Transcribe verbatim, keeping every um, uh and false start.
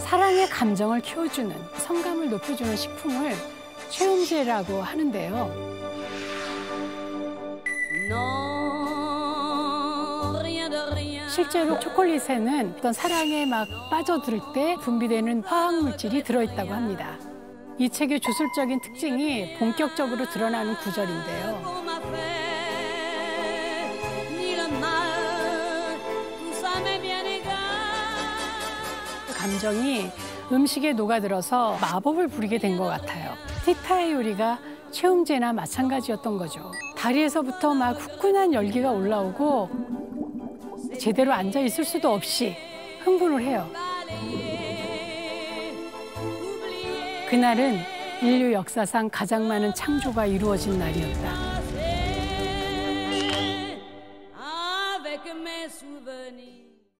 사랑의 감정을 키워주는, 성감을 높여주는 식품을 체험제라고 하는데요. 실제로 초콜릿에는 어떤 사랑에 막 빠져들 때 분비되는 화학물질이 들어있다고 합니다. 이 책의 주술적인 특징이 본격적으로 드러나는 구절인데요. 감정이 음식에 녹아들어서 마법을 부리게 된 것 같아요. 티타의 요리가 체험제나 마찬가지였던 거죠. 다리에서부터 막 후끈한 열기가 올라오고 제대로 앉아 있을 수도 없이 흥분을 해요. 그날은 인류 역사상 가장 많은 창조가 이루어진 날이었다.